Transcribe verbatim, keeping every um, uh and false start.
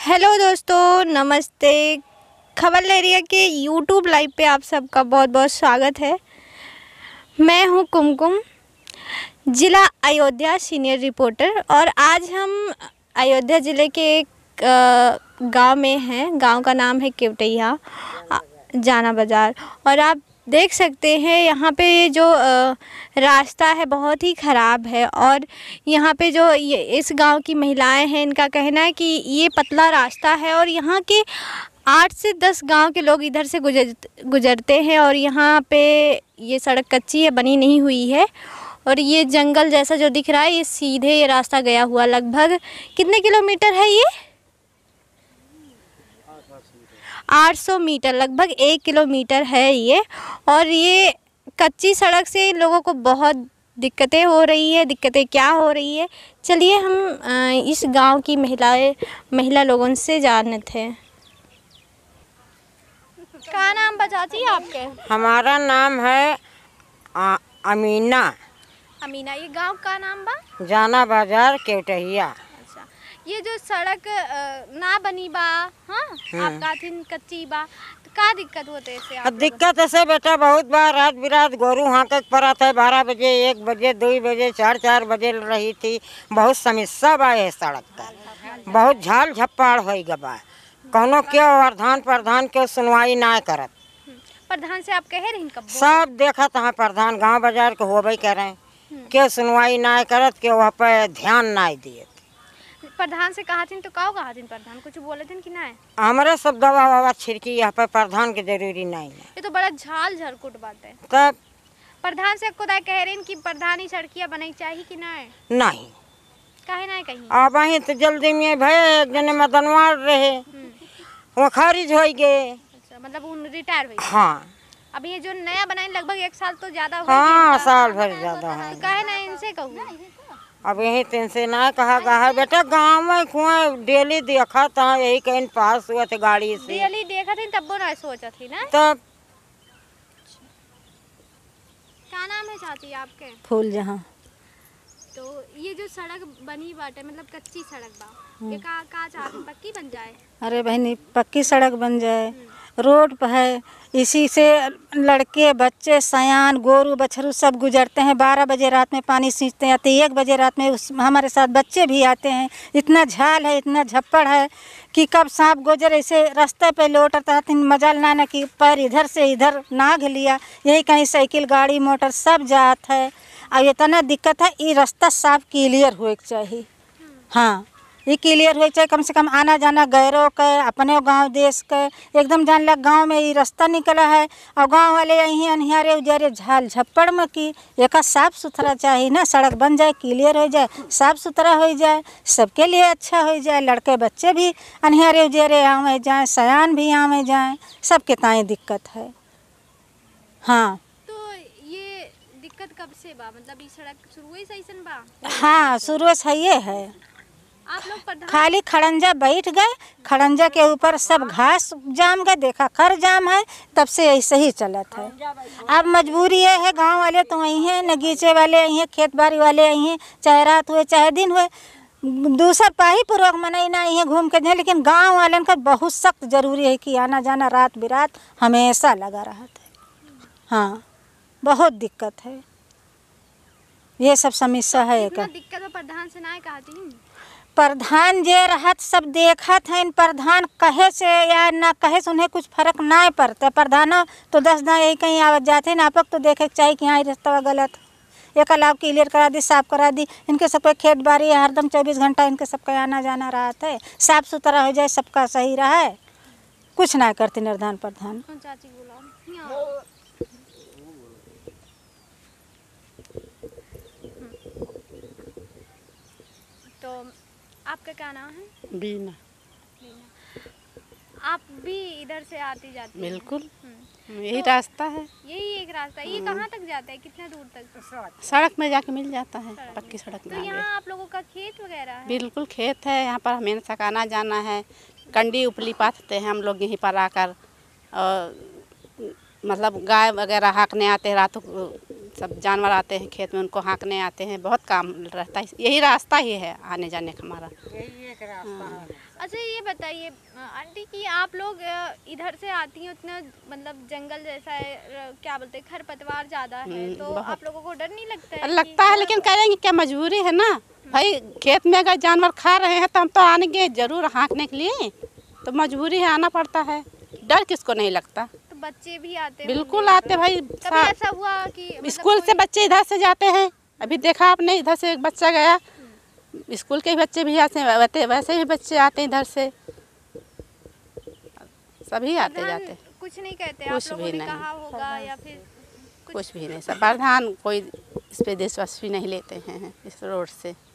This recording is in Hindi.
हेलो दोस्तों, नमस्ते। खबर लहरिया के यूट्यूब लाइव पे आप सबका बहुत बहुत स्वागत है। मैं हूं कुमकुम, ज़िला अयोध्या सीनियर रिपोर्टर, और आज हम अयोध्या ज़िले के एक गांव में हैं। गांव का नाम है केवटैया जाना बाज़ार। और आप देख सकते हैं यहाँ पे जो रास्ता है बहुत ही ख़राब है। और यहाँ पे जो ये इस गांव की महिलाएं हैं, इनका कहना है कि ये पतला रास्ता है और यहाँ के आठ से दस गांव के लोग इधर से गुजर गुजरते हैं। और यहाँ पे ये सड़क कच्ची है, बनी नहीं हुई है। और ये जंगल जैसा जो दिख रहा है, ये सीधे ये रास्ता गया हुआ लगभग कितने किलोमीटर है ये? आठ सौ मीटर, लगभग एक किलोमीटर है ये। और ये कच्ची सड़क से इन लोगों को बहुत दिक्कतें हो रही है। दिक्कतें क्या हो रही है, चलिए हम इस गांव की महिलाएं महिला लोगों से जानते हैं। क्या नाम बचाती आपके? हमारा नाम है आ, अमीना। अमीना, ये गांव का नाम बा? जाना बाजार केवटैया। अच्छा, ये जो सड़क ना बनी बा, हाँ, आप काथिन कच्ची बा, तो का दिक्कत होते से? आप दिक्कत ऐसे बेटा बहुत बार रात बिरात गोरू हाँके परत है। बारह बजे, एक बजे, दो बजे, चार चार बजे रही थी। बहुत समस्या बा है सड़क का, बहुत झाल झप्पाड़ हो गबा। कौनो क्यों प्रधान प्रधान के सुनवाई ना करत। प्रधान से आप कह रही कब? सब देखा था प्रधान गांव बाजार के होबे करे, के सुनवाई ना करत, के वहाँ पे ध्यान ना दिए। प्रधान से कहा थी तो का कहा थी? प्रधान कुछ बोले थे कि ना? हमारे सब दवा ववा छिड़की, यहाँ पे प्रधान की जरूरी नहीं है। ये तो बड़ा झाल झरकुट बात है। तब प्रधान से खुदा कह रहे हैं कि प्रधान ही सड़कियाँ बनाई चाहिए कि ना? नहीं, काहे ना कहीं अब वहीं तो जल्दी में भय एक जने मदनवार रहे, वो खारिज हो गए। अच्छा, मतलब उन रिटायर हुई? हाँ। अब ये जो नया बनाए लगभग एक साल तो ज्यादा हो हाँ, साल भर ज्यादा है। तो काहे ना इनसे कहूँ? अब यही तीन से ना कहा गया बेटा, गाँव में कुआं डेली देखा था, यही कहीं पास हुआ थे गाड़ी से। डेली देखा थी तब वो ना सोचा थी ना। तब क्या नाम है चाची आपके? फूल जहाँ। तो ये जो सड़क बनी बाटे, मतलब कच्ची सड़क बा, ये का का चाहती पक्की बन जाए? अरे बहनी, पक्की सड़क बन जाए, रोड पर है, इसी से लड़के बच्चे सयान गोरू बछरू सब गुजरते हैं। बारह बजे रात में पानी सींचते हैं, एक बजे रात में उस हमारे साथ बच्चे भी आते हैं। इतना झाल है, इतना झप्पड़ है कि कब सांप गुजर ऐसे रास्ते पे लौटता है, मजाल ना ना कि पैर इधर से इधर नाग लिया। यही कहीं साइकिल गाड़ी मोटर सब जात है। अब इतना दिक्कत है, ये रास्ता साफ क्लियर होए चाहिए। हाँ, ये क्लियर हो चाहे, कम से कम आना जाना गैरों के, अपने गांव देश के एकदम जान लग गांव में ये रास्ता निकला है। और गांव वाले यहीं अनहारे उजारे झाल झप्पड़ में की एक साफ़ सुथरा चाहिए ना। सड़क बन जाए, क्लियर हो जाए, साफ़ सुथरा हो जाए, सबके लिए अच्छा हो जाए। लड़के बच्चे भी अनहारे उजारे आवे जाएँ, सयान भी आवे जाएँ, सबके ताई दिक्कत है। हाँ, तो ये दिक्कत कब से बा? मतलब ये सड़क शुरू ही सही सन बा? हाँ, शुरू से ये है। आप लोग प्रधान खाली खड़ंजा बैठ गए, खड़ंजा के ऊपर सब घास जाम गए, देखा खर जाम है, तब से ऐसे ही चलत है। अब मजबूरी ये है, गांव वाले तो वहीं हैं, नगीचे वाले यहीं हैं, खेत बाड़ी वाले यहीं हैं, चाहे रात हुए चाहे दिन हुए, दूसरा पाही पूर्वक मनाई ना यहीं घूम के जाए। लेकिन गाँव वालन का बहुत सख्त जरूरी है कि आना जाना रात बिरात हमेशा लगा रहा है। हाँ, बहुत दिक्कत है, ये सब समस्या है। इतना दिक्कत है, प्रधान से ना कहा थी? प्रधान जे रहत सब देखत हैं, प्रधान कहे से या ना कहे से उन्हें कुछ फर्क ना पड़ता। प्रधानों तो दस दाँ यही कहीं आवत जाते हैं, आपक तो देखे चाहिए कि हाँ रास्ता गलत है, एक अलाव क्लियर करा दी, साफ करा दी। इनके सबका खेत बाड़ी है, हरदम चौबीस घंटा इनके सबका आना जाना रहता है। साफ सुथरा हो जाए, सबका सही रहा है, कुछ ना करते निर्धान प्रधान। चाची बोला तो आपका क्या नाम है? बीना। आप भी इधर से आती जाती? बिल्कुल, यही रास्ता है। यही एक रास्ता है। ये कहाँ तक जाता है, कितना दूर तक? सड़क में जाके मिल जाता है, पक्की सड़क में। तो यहाँ आप लोगों का खेत वगैरह है? बिल्कुल खेत है, यहाँ पर हमेशा आना जाना है। कंडी उपली पाथते हैं हम लोग यहीं पर आकर, और मतलब गाय वगैरह हाँकने आते हैं रात को, सब जानवर आते हैं खेत में, उनको हाँकने आते हैं, बहुत काम रहता है। यही रास्ता ही है आने जाने का हमारा। यही एक रास्ता है। अच्छा ये बताइए आंटी कि आप लोग अ, इधर से आती हैं, उतना मतलब जंगल जैसा है, अ, क्या बोलते हैं खरपतवार ज़्यादा है, तो आप लोगों को डर नहीं लगता है? लगता है, लेकिन करेंगे क्या, मजबूरी है ना भाई। खेत में अगर जानवर खा रहे हैं तो हम तो आएंगे जरूर हाँकने के लिए, तो मजबूरी है, आना पड़ता है। डर किसको नहीं लगता। तो बच्चे भी आते बिल्कुल आते भाई। कभी ऐसा हुआ कि मतलब स्कूल से बच्चे इधर से जाते हैं, अभी देखा आपने इधर से एक बच्चा गया, स्कूल के बच्चे भी आते हैं, वैसे वैसे भी बच्चे आते हैं इधर से, सभी आते प्रधान जाते। कुछ नहीं कहते कुछ आप लोगों भी ने नहीं। कहा होगा या फिर कुछ भी नहीं, सब प्रधान कोई इस पे दिलचस्पी नहीं लेते हैं इस रोड से।